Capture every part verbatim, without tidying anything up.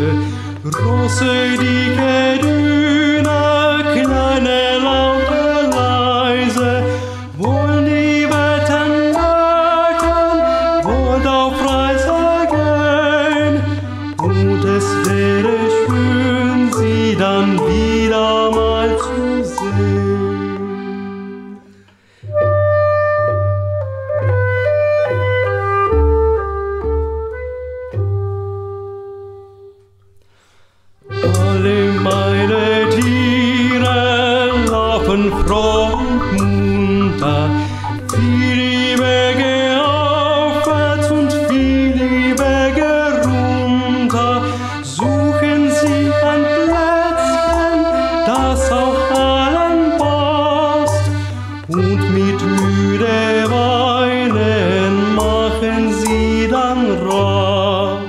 große, dicke, dünne, kleine, laute, leise, wollen die Wetten wecken, wollt auf Reise gehen, und es wäre schön, sie dann wieder mal zu sehen. Alle meine Tiere laufen froh und munter, wie die Wege aufwärts und wie die Wege runter, suchen sie ein Plätzchen, das auch allen passt, und mit müde Weinen machen sie dann Rast.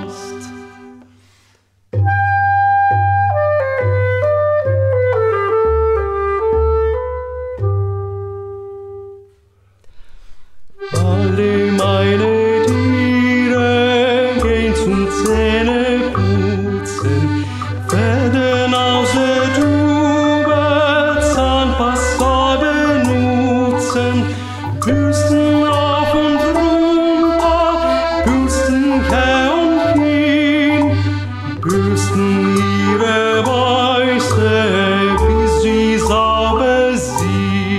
Alle meine Tiere gehen zum Zähneputzen, werden aus der Tube Zahnpasta benutzen, bürsten auf und runter, bürsten her und hin, bürsten ihre Weiße, bis sie sauber sind.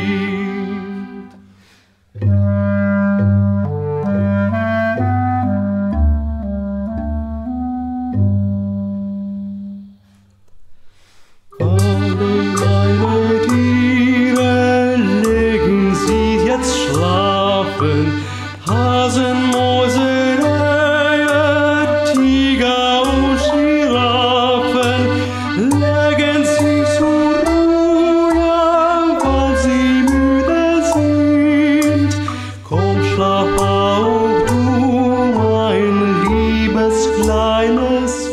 Alle meine Tiere legen sich jetzt schlafen, Hasen, Mäuse, Rehe, Tiger und Giraffen legen sich zur Ruhe, weil sie müde sind. Komm, schlaf auch du, mein liebes kleines